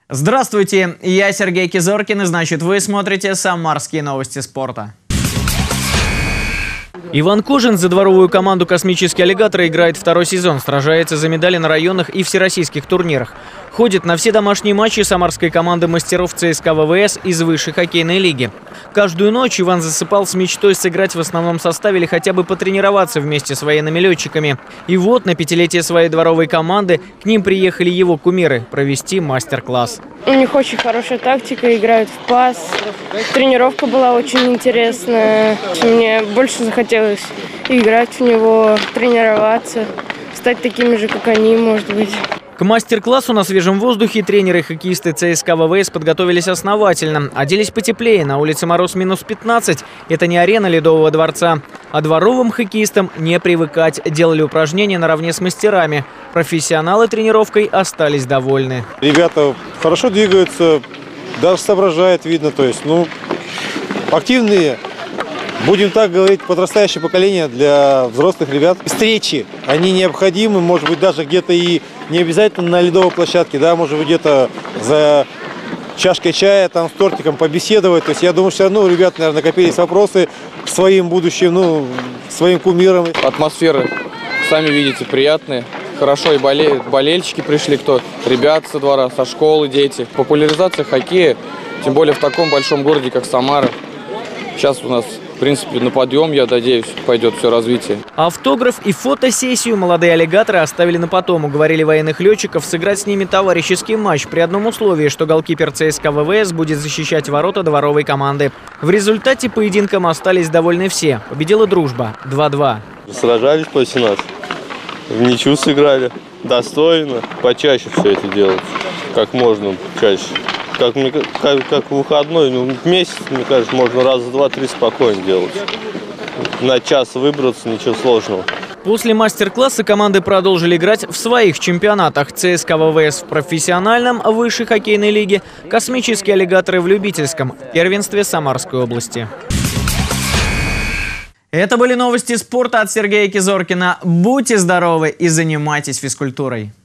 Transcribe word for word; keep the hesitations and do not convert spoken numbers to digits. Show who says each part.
Speaker 1: Здравствуйте, я Сергей Кизоркин, и значит вы смотрите «Самарские новости спорта». Иван Кожин за дворовую команду «Космические аллигаторы» играет второй сезон, сражается за медали на районных и всероссийских турнирах. Ходит на все домашние матчи самарской команды мастеров ЦСКА ВВС из высшей хоккейной лиги. Каждую ночь Иван засыпал с мечтой сыграть в основном составе или хотя бы потренироваться вместе с военными летчиками. И вот на пятилетие своей дворовой команды к ним приехали его кумиры провести мастер-класс.
Speaker 2: У них очень хорошая тактика, играют в пас. Тренировка была очень интересная. Мне больше захотелось играть в него, тренироваться, стать такими же, как они, может быть.
Speaker 1: К мастер-классу на свежем воздухе тренеры и хоккеисты ЦСКА ВВС подготовились основательно. Оделись потеплее, на улице мороз минус пятнадцать. Это не арена Ледового дворца. А дворовым хоккеистам не привыкать. Делали упражнения наравне с мастерами. Профессионалы тренировкой остались довольны.
Speaker 3: Ребята хорошо двигаются, даже соображают, видно. То есть, ну, активные. Будем так говорить, подрастающее поколение для взрослых ребят. Встречи, они необходимы, может быть, даже где-то и не обязательно на ледовой площадке, да, может быть, где-то за чашкой чая, там, с тортиком побеседовать. То есть, я думаю, все равно у ребят, наверное, накопились вопросы к своим будущим, ну, к своим кумирам.
Speaker 4: Атмосферы, сами видите, приятные. Хорошо и боле... болельщики пришли, кто ребят со двора, со школы, дети. Популяризация хоккея, тем более в таком большом городе, как Самара. Сейчас у нас, в принципе, на подъем, я надеюсь, пойдет все развитие.
Speaker 1: Автограф и фотосессию молодые аллигаторы оставили на потом. Уговорили военных летчиков сыграть с ними товарищеский матч при одном условии, что голкипер ЦСКА ВВС будет защищать ворота дворовой команды. В результате поединком остались довольны все. Победила дружба два-два.
Speaker 5: Сражались после нас, в ничью сыграли. Достойно, почаще все это делать, как можно чаще. Как, как, как выходной, ну, месяц, мне кажется, можно раза два-три спокойно делать. На час выбраться, ничего сложного.
Speaker 1: После мастер-класса команды продолжили играть в своих чемпионатах. ЦСКА ВВС в профессиональном высшей хоккейной лиге, «Космические аллигаторы» в любительском первенстве Самарской области. Это были новости спорта от Сергея Кизоркина. Будьте здоровы и занимайтесь физкультурой.